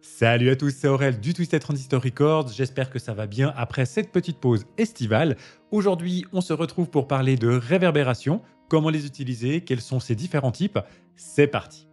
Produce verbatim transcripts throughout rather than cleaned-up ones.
Salut à tous, c'est Aurel du Twisted Transistor Records. J'espère que ça va bien après cette petite pause estivale. Aujourd'hui, on se retrouve pour parler de réverbération, comment les utiliser, quels sont ces différents types. C'est parti.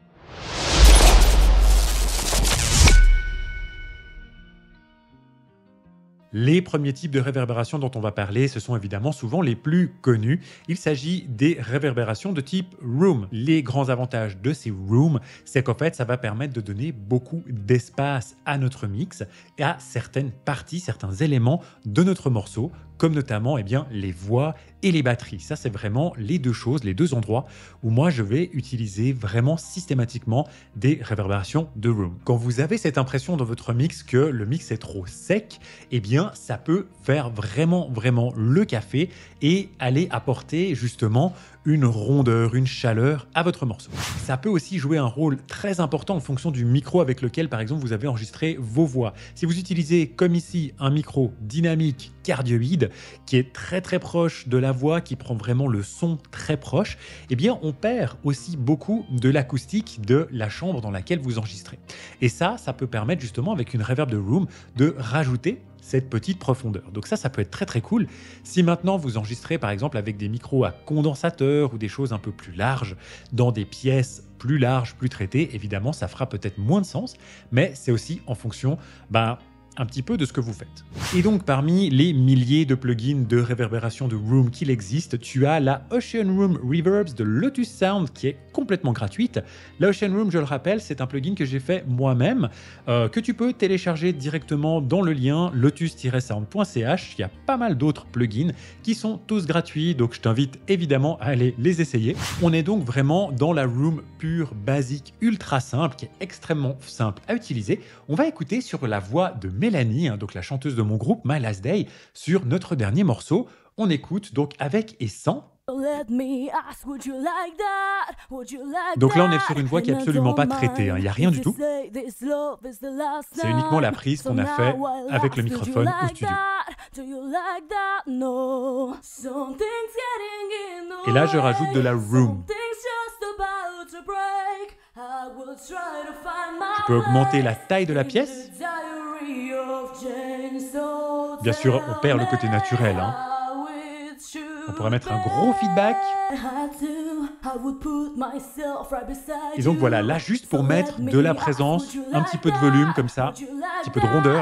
Les premiers types de réverbération dont on va parler, ce sont évidemment souvent les plus connus. Il s'agit des réverbérations de type room. Les grands avantages de ces rooms, c'est qu'en fait, ça va permettre de donner beaucoup d'espace à notre mix et à certaines parties, certains éléments de notre morceau, comme notamment eh bien, les voix et les batteries. Ça, c'est vraiment les deux choses, les deux endroits où moi, je vais utiliser vraiment systématiquement des réverbérations de room. Quand vous avez cette impression dans votre mix que le mix est trop sec, eh bien, ça peut faire vraiment, vraiment le café et aller apporter justement une rondeur, une chaleur à votre morceau. Ça peut aussi jouer un rôle très important en fonction du micro avec lequel, par exemple, vous avez enregistré vos voix. Si vous utilisez, comme ici, un micro dynamique cardioïde qui est très très proche de la voix, qui prend vraiment le son très proche, eh bien, on perd aussi beaucoup de l'acoustique de la chambre dans laquelle vous enregistrez. Et ça, ça peut permettre justement, avec une reverb de room, de rajouter cette petite profondeur. Donc ça, ça peut être très très cool. Si maintenant vous enregistrez par exemple avec des micros à condensateur ou des choses un peu plus larges, dans des pièces plus larges, plus traitées, évidemment ça fera peut-être moins de sens, mais c'est aussi en fonction bah, un petit peu de ce que vous faites. Et donc parmi les milliers de plugins de réverbération de room qu'il existe, tu as la Ocean Room Reverbs de Lotus Sound qui est complètement gratuite. La Ocean Room, je le rappelle, c'est un plugin que j'ai fait moi-même, euh, que tu peux télécharger directement dans le lien lotus tiret sound point c h. Il y a pas mal d'autres plugins qui sont tous gratuits, donc je t'invite évidemment à aller les essayer. On est donc vraiment dans la room pure, basique, ultra simple, qui est extrêmement simple à utiliser. On va écouter sur la voix de Mélanie, hein, donc la chanteuse de mon groupe My Last Day, sur notre dernier morceau. On écoute donc avec et sans. Donc là, on est sur une voix qui est absolument pas traitée, hein. Il n'y a rien du tout. C'est uniquement la prise qu'on a fait avec le microphone au studio. Et là, je rajoute de la room. Je peux augmenter la taille de la pièce. Bien sûr, on perd le côté naturel, hein. On pourrait mettre un gros feedback. Et donc voilà, là juste pour mettre de la présence, un petit peu de volume comme ça, un petit peu de rondeur.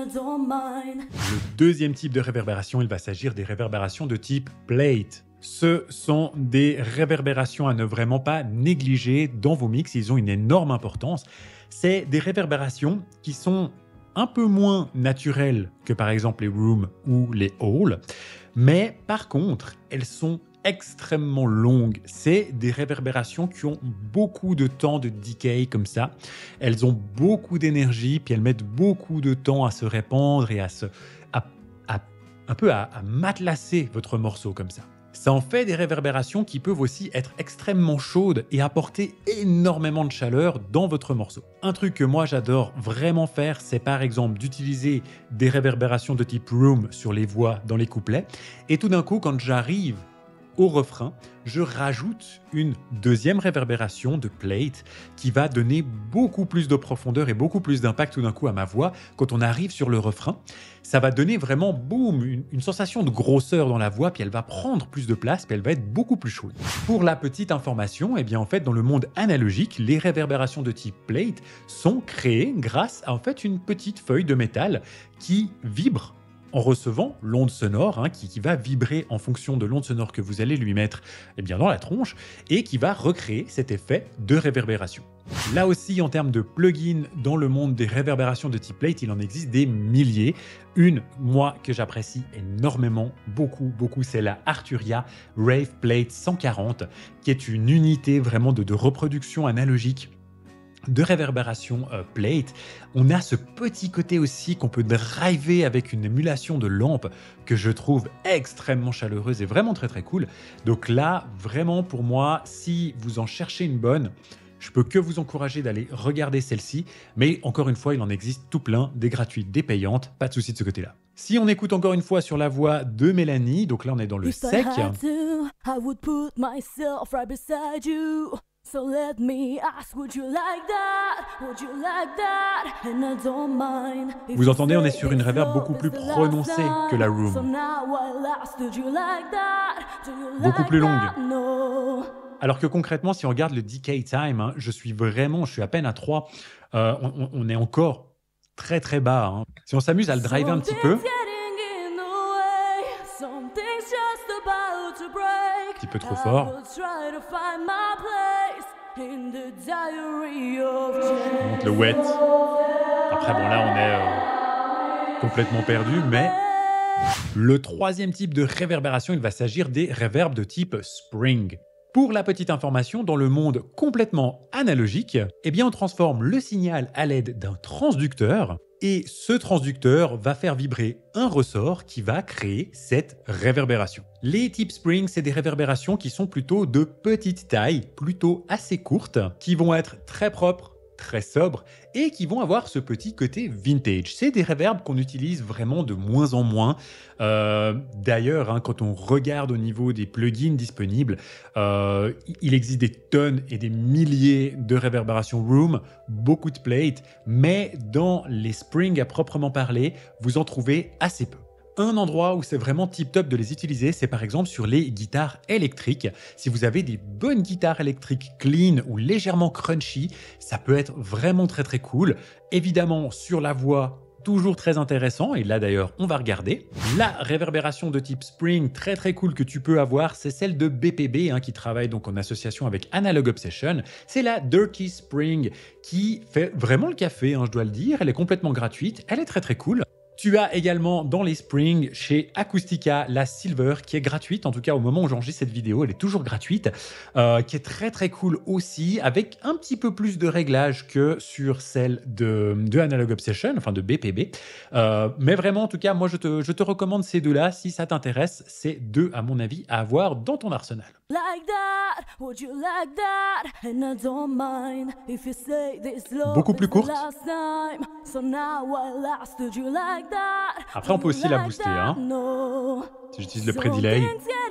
Le deuxième type de réverbération, il va s'agir des réverbérations de type plate. Ce sont des réverbérations à ne vraiment pas négliger dans vos mix, ils ont une énorme importance. C'est des réverbérations qui sont un peu moins naturelles que par exemple les rooms ou les halls, mais par contre, elles sont extrêmement longues. C'est des réverbérations qui ont beaucoup de temps de decay comme ça. Elles ont beaucoup d'énergie, puis elles mettent beaucoup de temps à se répandre et à se, à, à, un peu à, à matelasser votre morceau comme ça. Ça en fait des réverbérations qui peuvent aussi être extrêmement chaudes et apporter énormément de chaleur dans votre morceau. Un truc que moi j'adore vraiment faire, c'est par exemple d'utiliser des réverbérations de type room sur les voix dans les couplets. Et tout d'un coup, quand j'arrive au refrain, je rajoute une deuxième réverbération de plate qui va donner beaucoup plus de profondeur et beaucoup plus d'impact tout d'un coup à ma voix. Quand on arrive sur le refrain, ça va donner vraiment boum, une, une sensation de grosseur dans la voix, puis elle va prendre plus de place, puis elle va être beaucoup plus chaude. Pour la petite information, eh bien en fait dans le monde analogique, les réverbérations de type plate sont créées grâce à en fait une petite feuille de métal qui vibre en recevant l'onde sonore, hein, qui, qui va vibrer en fonction de l'onde sonore que vous allez lui mettre eh bien, dans la tronche et qui va recréer cet effet de réverbération. Là aussi, en termes de plugins dans le monde des réverbérations de type plate, il en existe des milliers. Une, moi, que j'apprécie énormément, beaucoup, beaucoup, c'est la Arturia Rave Plate cent quarante, qui est une unité vraiment de, de reproduction analogique de réverbération euh, plate. On a ce petit côté aussi qu'on peut driver avec une émulation de lampe que je trouve extrêmement chaleureuse et vraiment très très cool. Donc là, vraiment pour moi, si vous en cherchez une bonne, je peux que vous encourager d'aller regarder celle-ci, mais encore une fois, il en existe tout plein, des gratuites, des payantes, pas de souci de ce côté-là. Si on écoute encore une fois sur la voix de Mélanie, donc là on est dans le sec. So let me ask, would you like that? Would you like that? And I don't mind. Vous entendez, on est sur une reverb beaucoup plus prononcée que la Room. Beaucoup plus longue. Alors que concrètement, si on regarde le decay time, hein, je suis vraiment, je suis à peine à trois. Euh, on, on est encore très très bas. Hein. Si on s'amuse à le driver un petit peu, un petit peu trop fort. On monte le wet. Après, bon là, on est euh, complètement perdu, mais le troisième type de réverbération, il va s'agir des réverbes de type spring. Pour la petite information, dans le monde complètement analogique, eh bien on transforme le signal à l'aide d'un transducteur et ce transducteur va faire vibrer un ressort qui va créer cette réverbération. Les types spring, c'est des réverbérations qui sont plutôt de petite taille, plutôt assez courtes, qui vont être très propres, très sobres et qui vont avoir ce petit côté vintage. C'est des reverbs qu'on utilise vraiment de moins en moins. Euh, D'ailleurs, hein, quand on regarde au niveau des plugins disponibles, euh, il existe des tonnes et des milliers de réverbérations room, beaucoup de plates, mais dans les springs à proprement parler, vous en trouvez assez peu. Un endroit où c'est vraiment tip-top de les utiliser, c'est par exemple sur les guitares électriques. Si vous avez des bonnes guitares électriques clean ou légèrement crunchy, ça peut être vraiment très très cool. Évidemment, sur la voix, toujours très intéressant, et là d'ailleurs on va regarder. La réverbération de type spring très très cool que tu peux avoir, c'est celle de B P B, hein, qui travaille donc en association avec Analog Obsession. C'est la Dirty Spring qui fait vraiment le café, hein, je dois le dire. Elle est complètement gratuite, elle est très très cool. Tu as également dans les Springs chez Acoustica la Silver qui est gratuite, en tout cas au moment où j'enregistre cette vidéo, elle est toujours gratuite, euh, qui est très très cool aussi, avec un petit peu plus de réglages que sur celle de, de Analog Obsession, enfin de B P B. Euh, mais vraiment, en tout cas, moi je te, je te recommande ces deux-là, si ça t'intéresse, c'est deux à mon avis à avoir dans ton arsenal. Like that, would you like that? And I don't mind if you say this love beaucoup plus courte. So like après, on peut aussi la booster, hein, si j'utilise le pré-delay.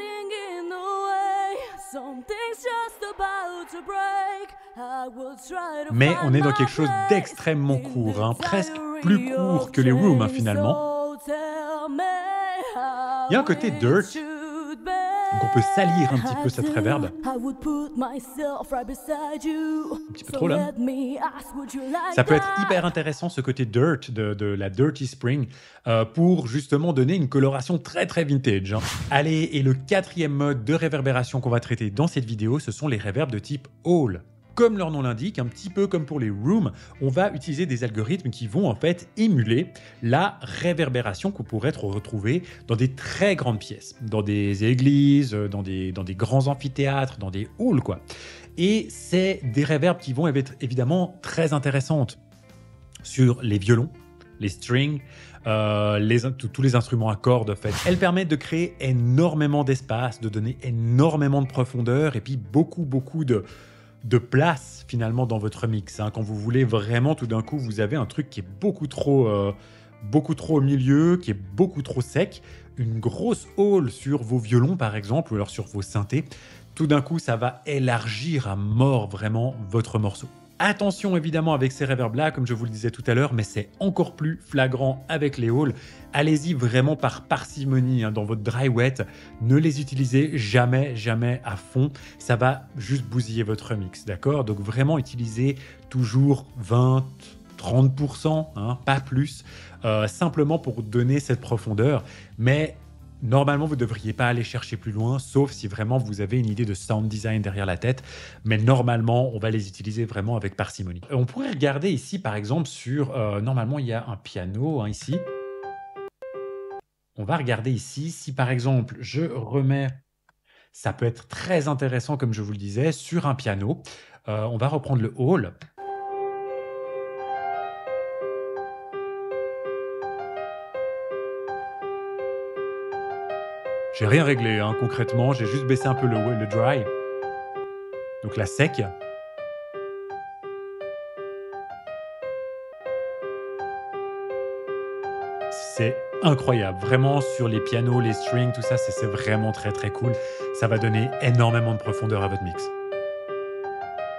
Mais on est dans quelque chose d'extrêmement court, hein, presque plus court que les rooms, hein, finalement. Il y a un côté dirt. Donc on peut salir un petit peu cette reverb. Un petit peu trop là. Ça peut être hyper intéressant ce côté dirt de, de la Dirty Spring euh, pour justement donner une coloration très très vintage. Hein. Allez, et le quatrième mode de réverbération qu'on va traiter dans cette vidéo, ce sont les reverbs de type Hall. Comme leur nom l'indique, un petit peu comme pour les rooms, on va utiliser des algorithmes qui vont en fait émuler la réverbération qu'on pourrait retrouver dans des très grandes pièces, dans des églises, dans des, dans des grands amphithéâtres, dans des halls, quoi. Et c'est des reverbs qui vont être évidemment très intéressantes sur les violons, les strings, euh, les, tous les instruments à cordes en fait. Elles permettent de créer énormément d'espace, de donner énormément de profondeur et puis beaucoup beaucoup de de place finalement dans votre mix. Hein. Quand vous voulez vraiment tout d'un coup, vous avez un truc qui est beaucoup trop, euh, beaucoup trop au milieu, qui est beaucoup trop sec, une grosse hall sur vos violons par exemple, ou alors sur vos synthés, tout d'un coup ça va élargir à mort vraiment votre morceau. Attention évidemment avec ces reverbs-là, comme je vous le disais tout à l'heure, mais c'est encore plus flagrant avec les halls. Allez-y vraiment par parcimonie hein, dans votre dry wet. Ne les utilisez jamais, jamais à fond. Ça va juste bousiller votre mix, d'accord? Donc vraiment utilisez toujours vingt, trente pour cent, hein, pas plus, euh, simplement pour donner cette profondeur. Mais normalement, vous ne devriez pas aller chercher plus loin, sauf si vraiment vous avez une idée de sound design derrière la tête. Mais normalement, on va les utiliser vraiment avec parcimonie. On pourrait regarder ici, par exemple, sur... Euh, normalement, il y a un piano hein, ici. On va regarder ici. Si, par exemple, je remets... Ça peut être très intéressant, comme je vous le disais, sur un piano. Euh, on va reprendre le hall. J'ai rien réglé, hein, concrètement, j'ai juste baissé un peu le, le dry. Donc la sec. C'est incroyable, vraiment sur les pianos, les strings, tout ça, c'est vraiment très très cool. Ça va donner énormément de profondeur à votre mix.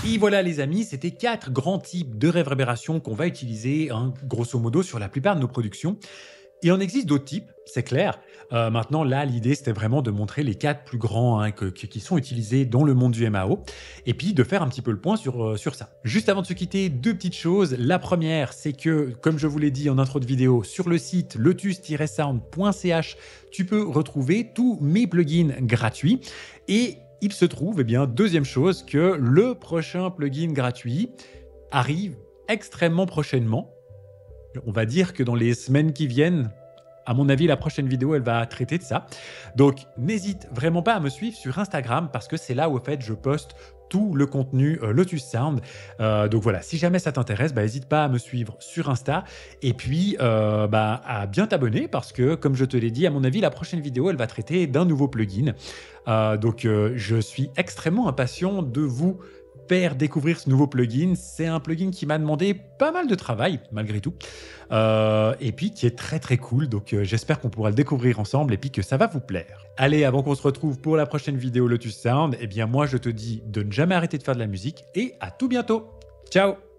Et voilà les amis, c'était quatre grands types de réverbération qu'on va utiliser, hein, grosso modo, sur la plupart de nos productions. Il en existe d'autres types, c'est clair. Euh, maintenant, là, l'idée, c'était vraiment de montrer les quatre plus grands hein, que, que, qui sont utilisés dans le monde du M A O, et puis de faire un petit peu le point sur, euh, sur ça. Juste avant de se quitter, deux petites choses. La première, c'est que, comme je vous l'ai dit en intro de vidéo, sur le site lotus tiret sound point c h, tu peux retrouver tous mes plugins gratuits. Et il se trouve, eh bien, deuxième chose, que le prochain plugin gratuit arrive extrêmement prochainement. On va dire que dans les semaines qui viennent, à mon avis, la prochaine vidéo, elle va traiter de ça. Donc, n'hésite vraiment pas à me suivre sur Instagram parce que c'est là où, en fait, je poste tout le contenu euh, Lotus Sound. Euh, donc voilà, si jamais ça t'intéresse, bah, n'hésite pas à me suivre sur Insta et puis euh, bah, à bien t'abonner parce que, comme je te l'ai dit, à mon avis, la prochaine vidéo, elle va traiter d'un nouveau plugin. Euh, donc, euh, je suis extrêmement impatient de vous faire découvrir ce nouveau plugin. C'est un plugin qui m'a demandé pas mal de travail, malgré tout, euh, et puis qui est très très cool. Donc euh, j'espère qu'on pourra le découvrir ensemble et puis que ça va vous plaire. Allez, avant qu'on se retrouve pour la prochaine vidéo Lotus Sound, eh bien moi je te dis de ne jamais arrêter de faire de la musique et à tout bientôt. Ciao!